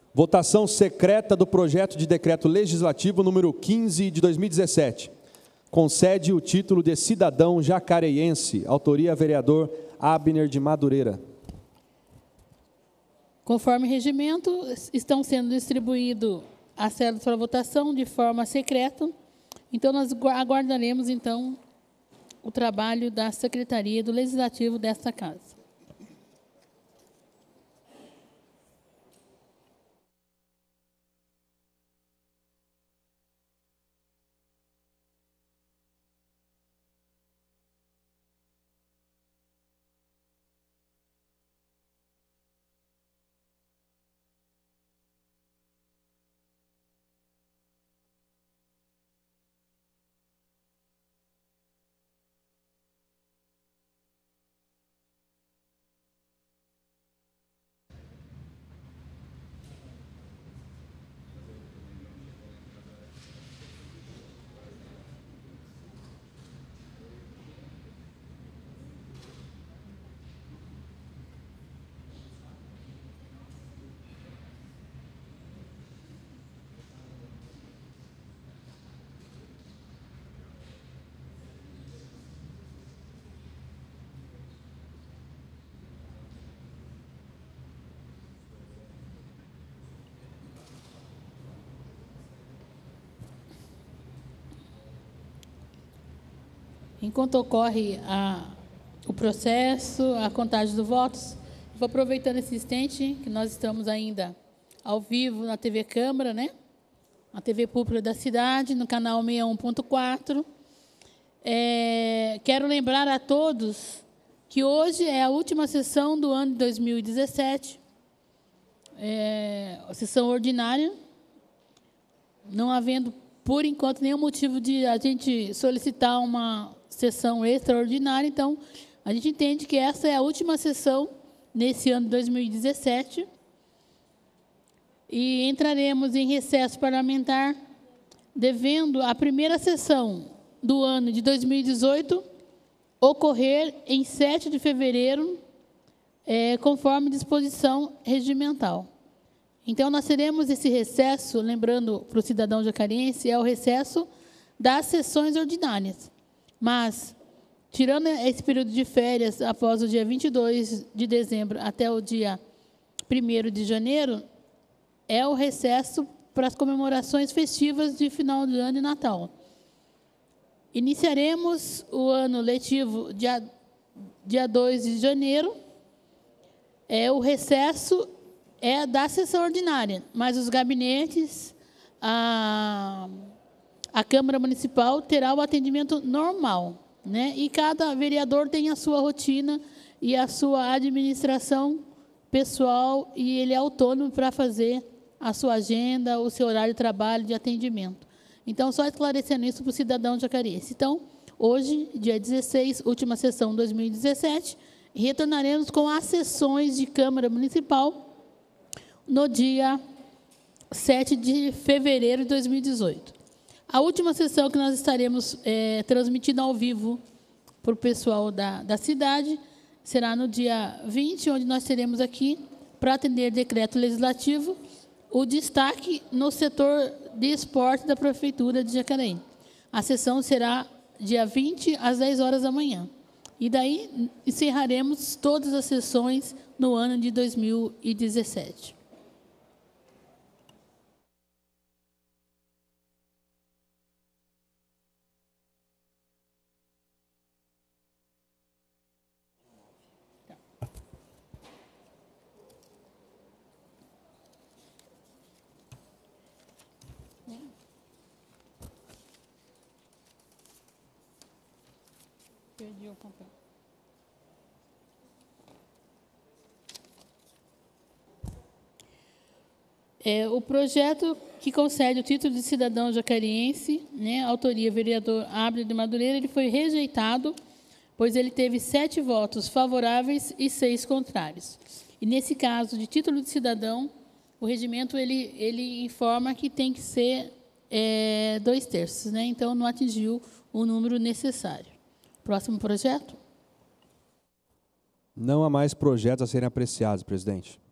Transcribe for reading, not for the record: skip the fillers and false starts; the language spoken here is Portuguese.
Votação secreta do projeto de decreto legislativo número 15 de 2017. Concede o título de cidadão jacareiense. Autoria, vereador Abner de Madureira. Conforme regimento, estão sendo distribuídos as cédulas para votação de forma secreta. Então, nós aguardaremos, então, o trabalho da Secretaria do Legislativo desta Casa. Enquanto ocorre o processo, a contagem dos votos, vou aproveitando esse instante que nós estamos ainda ao vivo na TV Câmara, né? A TV Pública da Cidade, no canal 61.4. Quero lembrar a todos que hoje é a última sessão do ano de 2017, a sessão ordinária, não havendo, por enquanto, nenhum motivo de a gente solicitar uma sessão extraordinária. Então, a gente entende que essa é a última sessão nesse ano de 2017 e entraremos em recesso parlamentar, devendo a primeira sessão do ano de 2018 ocorrer em 7 de fevereiro, conforme disposição regimental. Então, nós teremos esse recesso, lembrando para o cidadão jacariense, é o recesso das sessões ordinárias. Mas, tirando esse período de férias, após o dia 22 de dezembro até o dia 1º de janeiro, é o recesso para as comemorações festivas de final de ano e Natal. Iniciaremos o ano letivo dia 2 de janeiro. O recesso é da sessão ordinária, mas os gabinetes, a Câmara Municipal terá o atendimento normal, né? E cada vereador tem a sua rotina e a sua administração pessoal, e ele é autônomo para fazer a sua agenda, o seu horário de trabalho, de atendimento. Então, só esclarecendo isso para o cidadão jacariense. Então, hoje, dia 16, última sessão 2017, retornaremos com as sessões de Câmara Municipal no dia 7 de fevereiro de 2018. A última sessão que nós estaremos transmitindo ao vivo para o pessoal da cidade será no dia 20, onde nós teremos aqui, para atender decreto legislativo, o destaque no setor de esporte da Prefeitura de Jacareí. A sessão será dia 20, às 10 horas da manhã. E daí encerraremos todas as sessões no ano de 2017. Perdi o papel. O projeto que concede o título de cidadão jacariense, né, autoria vereador Abner de Madureira, ele foi rejeitado, pois ele teve 7 votos favoráveis e 6 contrários. E nesse caso de título de cidadão, o regimento ele informa que tem que ser 2/3, né? Então não atingiu o número necessário. Próximo projeto. Não há mais projetos a serem apreciados, presidente.